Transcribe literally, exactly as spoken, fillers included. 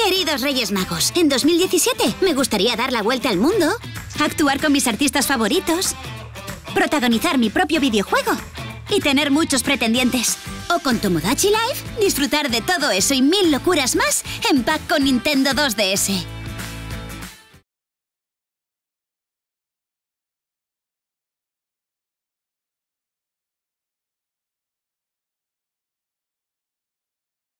Queridos Reyes Magos, en dos mil diecisiete me gustaría dar la vuelta al mundo, actuar con mis artistas favoritos, protagonizar mi propio videojuego y tener muchos pretendientes. O con Tomodachi Life, disfrutar de todo eso y mil locuras más en pack con Nintendo dos D S.